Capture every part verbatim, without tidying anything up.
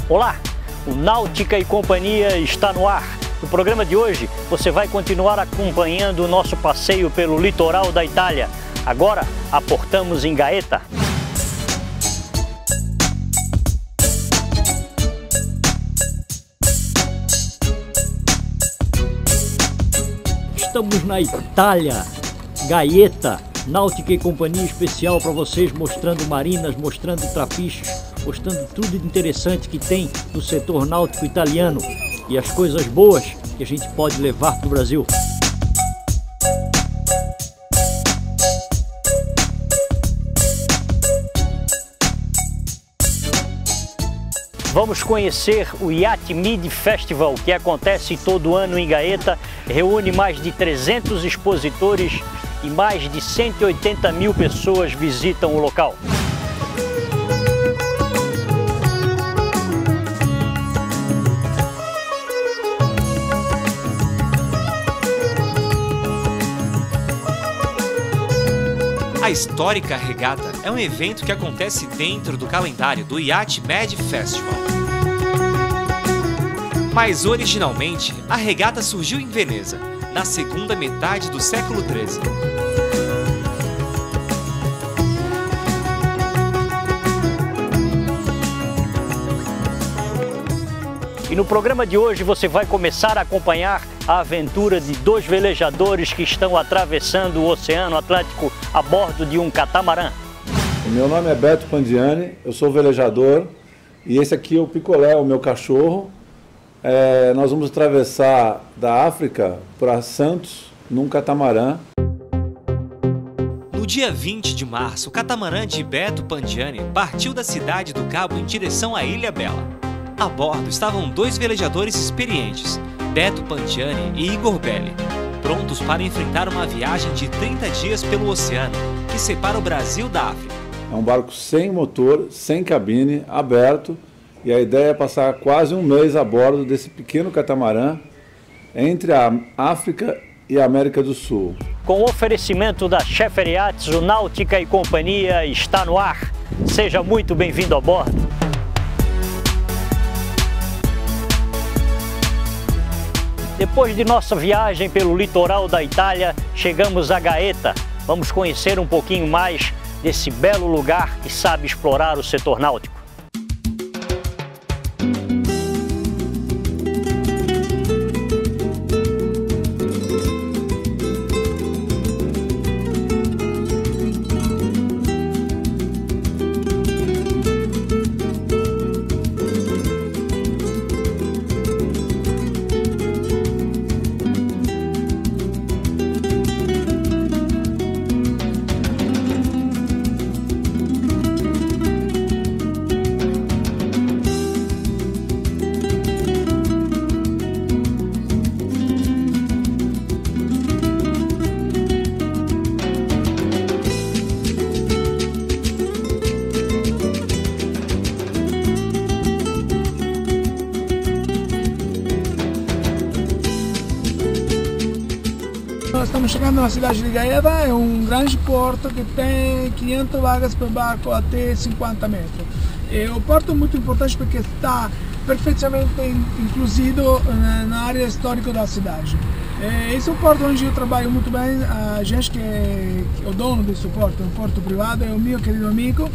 Olá, o Náutica e Companhia está no ar. No programa de hoje, você vai continuar acompanhando o nosso passeio pelo litoral da Itália. Agora, aportamos em Gaeta. Estamos na Itália, Gaeta, Náutica e Companhia especial para vocês, mostrando marinas, mostrando trapiches, mostrando tudo de interessante que tem no setor náutico italiano e as coisas boas que a gente pode levar para o Brasil. Vamos conhecer o Yacht Mid Festival, que acontece todo ano em Gaeta, reúne mais de trezentos expositores e mais de cento e oitenta mil pessoas visitam o local. A histórica regata é um evento que acontece dentro do calendário do Yacht Mid Festival. Mas originalmente, a regata surgiu em Veneza, na segunda metade do século treze. E no programa de hoje você vai começar a acompanhar a aventura de dois velejadores que estão atravessando o Oceano Atlântico a bordo de um catamarã. Meu nome é Beto Pandiani, eu sou velejador e esse aqui é o Picolé, o meu cachorro. É, nós vamos atravessar da África para Santos num catamarã. No dia vinte de março, o catamarã de Beto Pandiani partiu da cidade do Cabo em direção à Ilha Bela. A bordo estavam dois velejadores experientes, Beto Pandiani e Igor Belli, prontos para enfrentar uma viagem de trinta dias pelo oceano, que separa o Brasil da África. É um barco sem motor, sem cabine, aberto, e a ideia é passar quase um mês a bordo desse pequeno catamarã entre a África e a América do Sul. Com o oferecimento da Scheffer Yachts, o Náutica e Companhia está no ar. Seja muito bem-vindo a bordo. Depois de nossa viagem pelo litoral da Itália, chegamos a Gaeta. Vamos conhecer um pouquinho mais desse belo lugar que sabe explorar o setor náutico. Nós estamos chegando na cidade de Gaeta, é um grande porto que tem quinhentas vagas para barco até cinquenta metros. E o porto é muito importante porque está perfeitamente incluído na área histórica da cidade. Esse é um porto onde eu trabalho muito bem. A gente que é o dono desse porto, é um porto privado, é o meu querido amigo.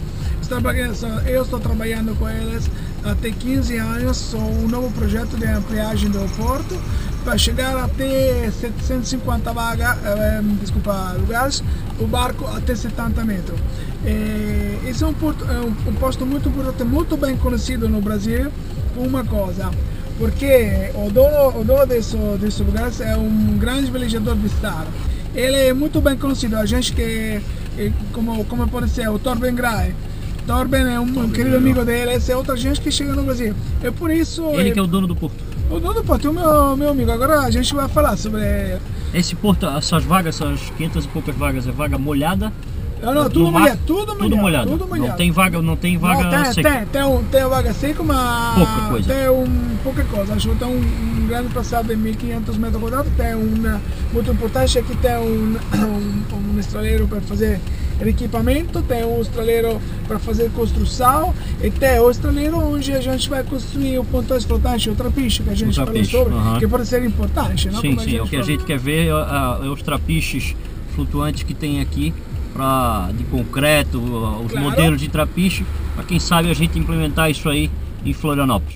Eu estou trabalhando com eles há quinze anos, sou um novo projeto de ampliagem do porto para chegar até setecentas e cinquenta vagas, eh, desculpa, lugares, o barco até setenta metros. Eh, esse é um, porto, é um, um posto muito importante, muito bem conhecido no Brasil, por uma coisa, porque o dono, o dono desse, desse lugar é um grande velejador de estrada. Ele é muito bem conhecido, a gente que, como, como pode ser, o Torben Gray. Torben é um, um querido amigo dele, essa é outra gente que chega no Brasil. É por isso... Ele é, que é o dono do porto. O dono do porto é o meu, meu amigo. Agora a gente vai falar sobre... Esse porto, essas vagas, essas quinhentas e poucas vagas, é vaga molhada? Não, não, tudo molhado, tudo molhado, tudo molhado. Tudo molhado. Não tem vaga, não tem vaga não, tem, seca? Tem, tem, um, tem vaga seca, mas... Pouca coisa. Tem um, pouca coisa. Acho que tem um, um grande passado de mil e quinhentos metros quadrados, tem uma... Muito importante é que tem um, um, um estraleiro para fazer equipamento, tem o estraleiro para fazer construção e tem o estraleiro onde a gente vai construir o pontões flotantes, o trapiche que a gente falou sobre, uh-huh. que pode ser importante. Não? Sim, Como sim, o que falou. A gente quer ver é, é os trapiches flutuantes que tem aqui, pra, de concreto, os claro. modelos de trapiche, para quem sabe a gente implementar isso aí em Florianópolis.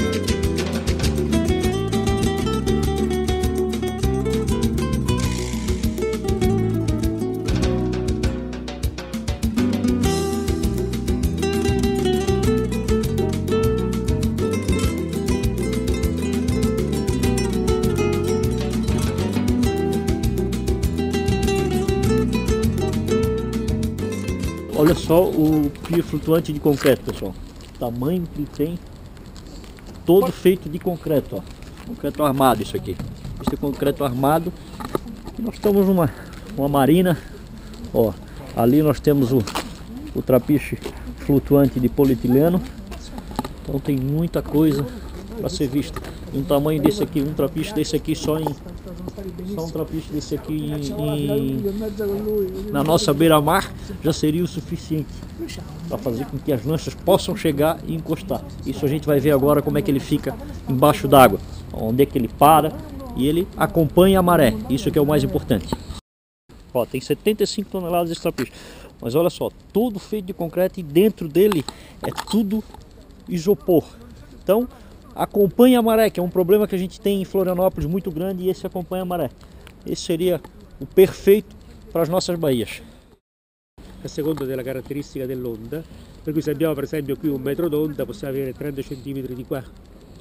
Olha só o pier flutuante de concreto, pessoal. O tamanho que ele tem, todo feito de concreto, ó. Concreto armado isso aqui. Esse é concreto armado. E nós estamos numa uma marina, ó. Ali nós temos o, o trapiche flutuante de polietileno. Então tem muita coisa para ser vista. Um tamanho desse aqui, um trapiche desse aqui só em só um trapiche desse aqui em, em, na nossa beira-mar já seria o suficiente para fazer com que as lanchas possam chegar e encostar. Isso a gente vai ver agora como é que ele fica embaixo d'água, onde é que ele para e ele acompanha a maré. Isso que é o mais importante. Ó, tem setenta e cinco toneladas de trapiche, mas olha só, todo feito de concreto e dentro dele é tudo isopor. Então acompanha a maré, que é um problema que a gente tem em Florianópolis muito grande, e esse acompanha a maré. Esse seria o perfeito para as nossas baías. A seconda della caratteristica dell'onda, per cui se abbiamo per esempio qui un metro d'onda possiamo avere trenta centímetros di qua.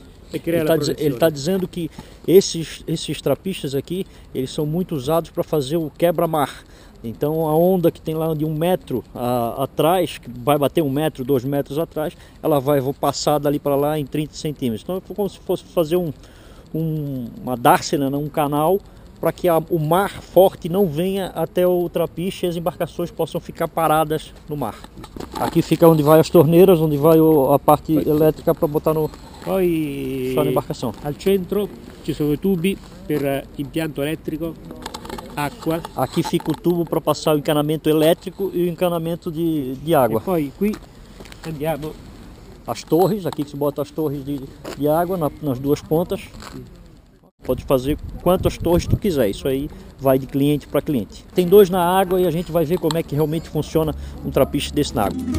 Ele está dizendo que esses, esses trapiches aqui, eles são muito usados para fazer o quebra-mar. Então a onda que tem lá de um metro a, atrás, que vai bater um metro, dois metros atrás, ela vai vou passar dali para lá em trinta centímetros. Então é como se fosse fazer um, um, uma dársena, um canal, para que a, o mar forte não venha até o trapiche e as embarcações possam ficar paradas no mar. Aqui fica onde vai as torneiras, onde vai o, a parte elétrica para botar no, Poi, só na embarcação. Al centro ci sono i tubi per impianto elettrico. Acqua. Aqui fica o tubo para passar o encanamento elétrico e o encanamento de, de água. E poi qui andiamo. As torres, aqui que se bota as torres de, de água na, nas duas pontas. Pode fazer quantas torres tu quiser, isso aí vai de cliente para cliente. Tem dois na água e a gente vai ver como é que realmente funciona um trapiche desse na água.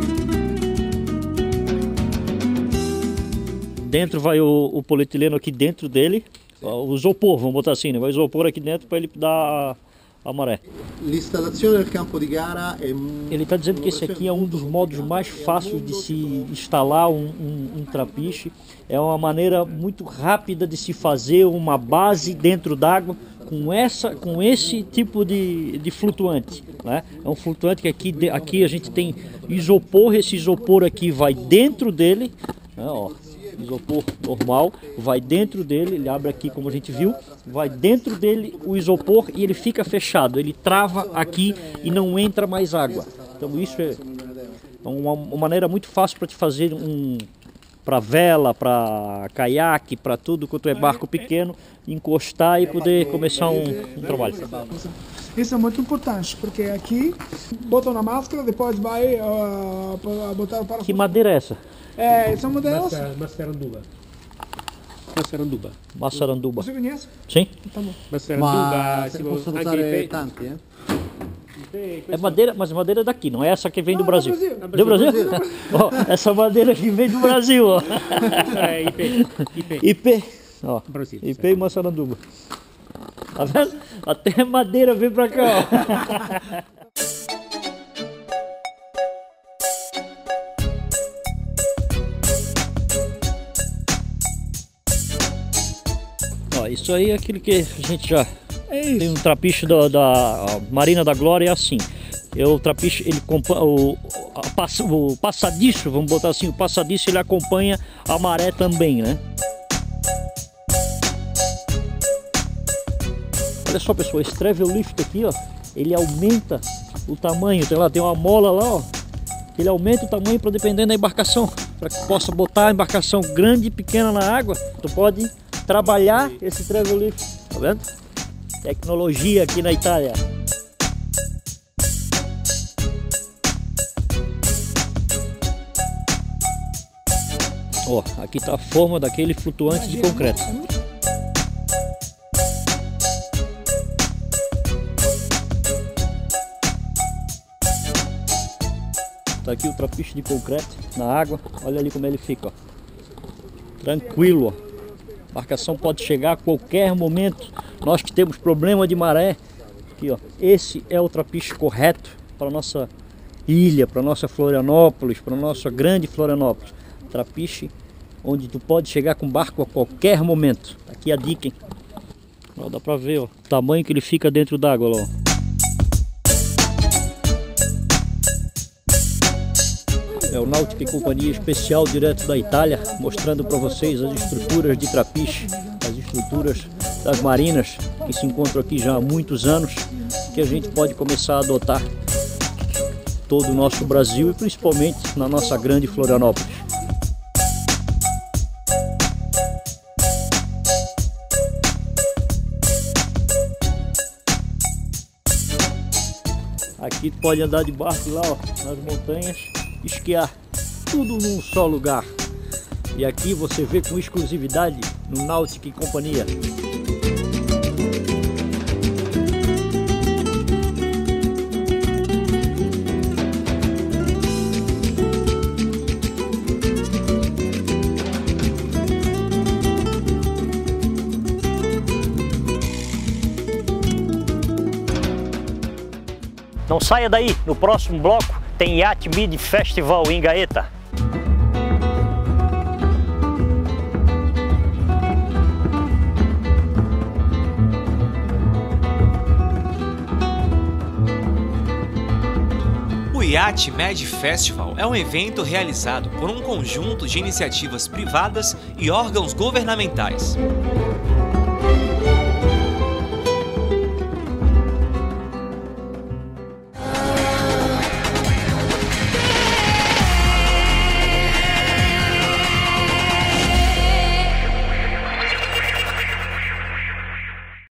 Dentro vai o, o polietileno aqui dentro dele. O isopor, vamos botar assim, né? Vai isopor aqui dentro para ele dar a, a maré. Ele está dizendo que esse aqui é um dos modos mais fáceis de se instalar um, um, um trapiche. É uma maneira muito rápida de se fazer uma base dentro d'água com, essa, com esse tipo de, de flutuante, né? É um flutuante que aqui, aqui a gente tem isopor, esse isopor aqui vai dentro dele, né? Ó. Isopor normal, vai dentro dele, ele abre aqui como a gente viu, vai dentro dele o isopor e ele fica fechado, ele trava aqui e não entra mais água. Então isso é uma, uma maneira muito fácil para te fazer um para vela, para caiaque, para tudo quanto é barco pequeno, encostar e poder começar um, um trabalho. Isso é muito importante, porque aqui bota na máscara, depois vai uh, botar para... Que madeira é essa? É, são modelos... Massaranduba. Massaranduba. Massaranduba. Você conhece? Sim. Tá bom. Massaranduba, si possono usare tanti, eh? É madeira, mas madeira daqui, não é essa que vem não, do Brasil. Do Brasil? Do Brasil? Ó, essa madeira aqui vem do Brasil, ó. É, I P. I P. I P. Ó, Brasil, I P e Massaranduba. Tá vendo? Até madeira vem pra cá, ó. Ó, isso aí é aquilo que a gente já é tem um trapiche da, da Marina da Glória, é assim. É o trapiche, ele o, a, o passadiço, vamos botar assim, o passadiço ele acompanha a maré também, né? Olha só, pessoal, esse travel lift aqui, ó, ele aumenta o tamanho. Tem lá, tem uma mola lá, ó, ele aumenta o tamanho para dependendo da embarcação, para que possa botar a embarcação grande e pequena na água. Tu pode trabalhar esse travel lift, tá vendo? Tecnologia aqui na Itália. Ó, aqui está a forma daquele flutuante de concreto. Tá aqui o trapiche de concreto na água. Olha ali como ele fica, ó. Tranquilo, ó. A embarcação pode chegar a qualquer momento. Nós que temos problema de maré, aqui, ó. Esse é o trapiche correto para nossa ilha, para nossa Florianópolis, para nossa grande Florianópolis. Trapiche onde tu pode chegar com barco a qualquer momento. Aqui a dica, hein? Ó, dá para ver, ó, o tamanho que ele fica dentro d'água, ó. É o Náutica e Companhia Especial direto da Itália, mostrando para vocês as estruturas de trapiche, as estruturas das marinas que se encontram aqui já há muitos anos, que a gente pode começar a adotar todo o nosso Brasil e principalmente na nossa grande Florianópolis. Aqui pode andar de barco lá, ó, nas montanhas, esquiar, tudo num só lugar. E aqui você vê com exclusividade no Náutica e Companhia. Não saia daí, no próximo bloco tem Yacht Mid Festival em Gaeta. O Yacht Med Festival é um evento realizado por um conjunto de iniciativas privadas e órgãos governamentais.